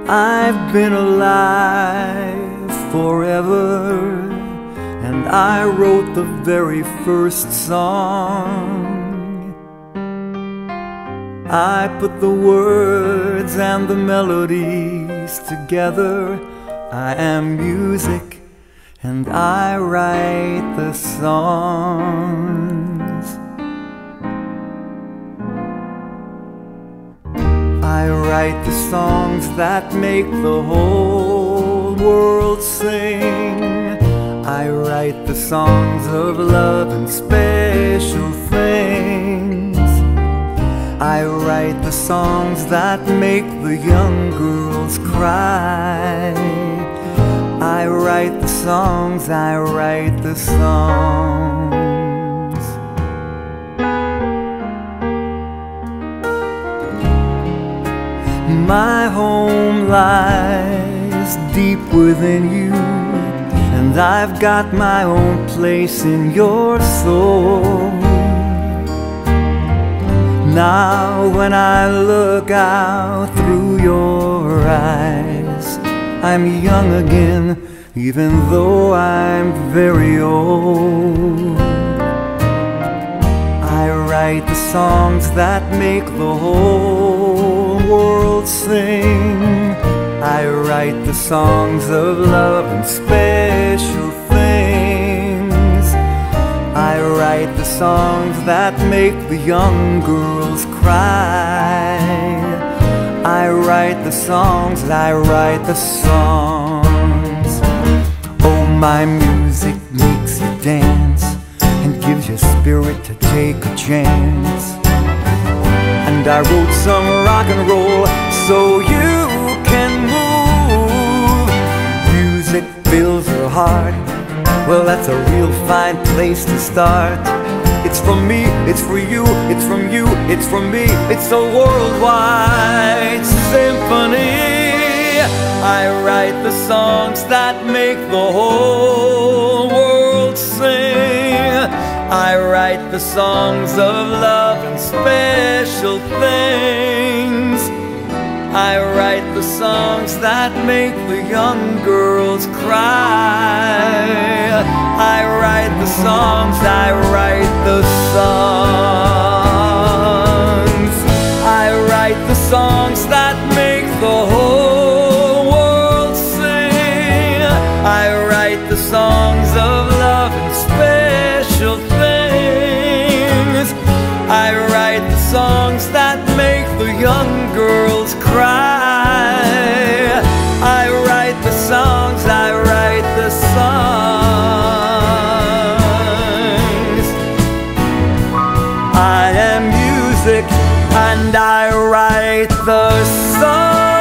I've been alive forever, and I wrote the very first song. I put the words and the melodies together. I am music, and I write the songs. I write the songs that make the whole world sing. I write the songs of love and special things. I write the songs that make the young girls cry. I write the songs, I write the songs. My home lies deep within you, and I've got my own place in your soul. Now when I look out through your eyes, I'm young again, even though I'm very old. I write the songs that make the whole world sing. I write the songs of love and special things. I write the songs that make the young girls cry. I write the songs, I write the songs. Oh, my music makes you dance and gives you spirit to take a chance. And I wrote some rock and roll so you can move. Music fills your heart, well, that's a real fine place to start. It's from me, it's for you, it's from you, it's from me. It's a worldwide symphony. I write the songs that make the whole world sing. I write the songs of love and special things. I write the songs that make the young girls cry. I write the songs, I write the songs. I write the songs that make the whole world sing. I write the songs of love and special things. I write the songs that make the young girls cry. I write the songs, I write the songs. I am music, and I write the songs.